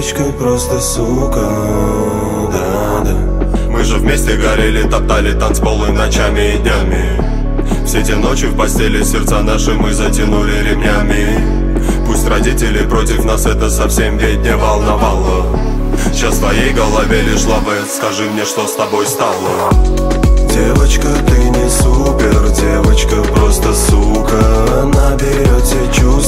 девочкой просто сука, да. Мы же вместе горели, топтали танцполы ночами и днями. Все те ночи в постели сердца наши мы затянули ремнями. Пусть родители против нас, это совсем ведь не волновало. Сейчас в твоей голове лишь лавет, скажи мне, что с тобой стало. Девочка, ты не супер, девочка просто сука. Она берет все чувства